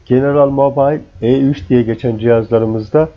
General Mobile E3 diye geçen cihazlarımızda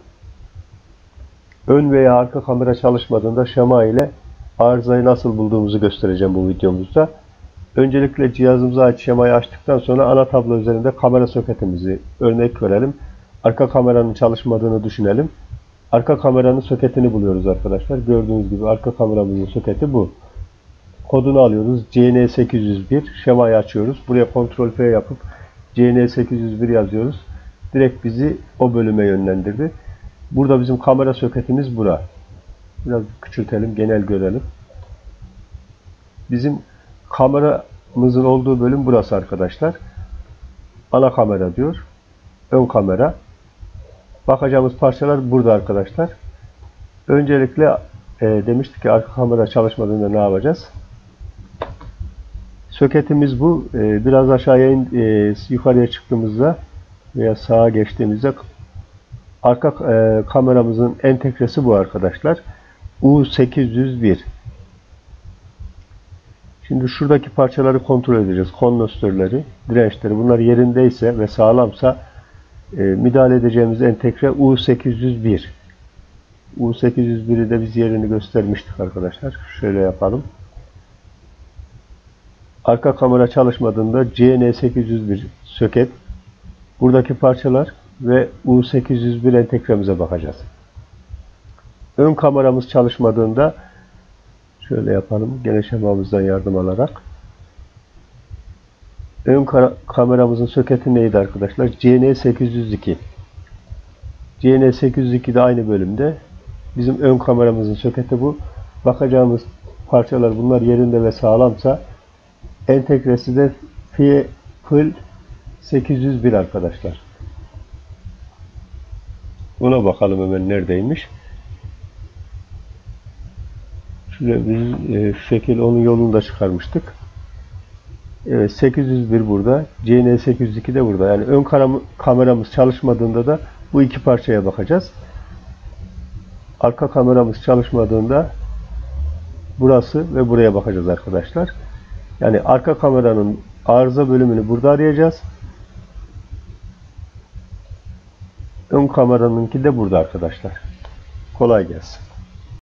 ön veya arka kamera çalışmadığında şema ile arızayı nasıl bulduğumuzu göstereceğim bu videomuzda. Öncelikle cihazımıza ait şemayı açtıktan sonra ana tablo üzerinde kamera soketimizi örnek verelim. Arka kameranın çalışmadığını düşünelim. Arka kameranın soketini buluyoruz arkadaşlar. Gördüğünüz gibi arka kameramızın soketi bu. Kodunu alıyoruz. CN801. Şemayı açıyoruz. Buraya Ctrl+F yapıp CN801 yazıyoruz. Direkt bizi o bölüme yönlendirdi. Burada bizim kamera soketimiz bura. Biraz küçültelim, genel görelim. Bizim kameramızın olduğu bölüm burası arkadaşlar. Ana kamera diyor. Ön kamera. Bakacağımız parçalar burada arkadaşlar. Öncelikle demiştik ki arka kamera çalışmadığında ne yapacağız? Soketimiz bu. Biraz aşağıya yukarıya çıktığımızda veya sağa geçtiğimizde arka kameramızın entegresi bu arkadaşlar. U801. Şimdi şuradaki parçaları kontrol edeceğiz. Kondansatörleri, dirençleri. Bunlar yerindeyse ve sağlamsa müdahale edeceğimiz entegre U801. U801'i de biz yerini göstermiştik arkadaşlar. Şöyle yapalım. Arka kamera çalışmadığında CN801 soket, buradaki parçalar ve U801 entegremize bakacağız. Ön kameramız çalışmadığında şöyle yapalım. Gene şemamızdan yardım alarak. Ön kameramızın soketi neydi arkadaşlar? CN802. CN802 de aynı bölümde. Bizim ön kameramızın soketi bu. Bakacağımız parçalar bunlar yerinde ve sağlamsa entegresi de FIL 801 arkadaşlar. Buna bakalım hemen neredeymiş. Şöyle biz şu şekil onun yolunu da çıkarmıştık. Evet, 801 burada. CN802 de burada. Yani ön kameramız çalışmadığında da bu iki parçaya bakacağız. Arka kameramız çalışmadığında burası ve buraya bakacağız arkadaşlar. Yani arka kameranın arıza bölümünü burada arayacağız. Ön kameranınki de burada arkadaşlar. Kolay gelsin.